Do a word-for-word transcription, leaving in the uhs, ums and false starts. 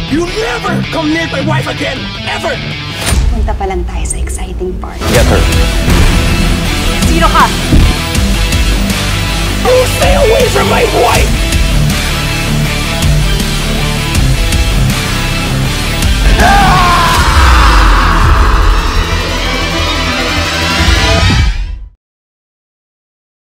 You never come near my wife again! Ever! Punta pa lang tayo sa exciting part. Get her. Sino ka? You stay away from my wife!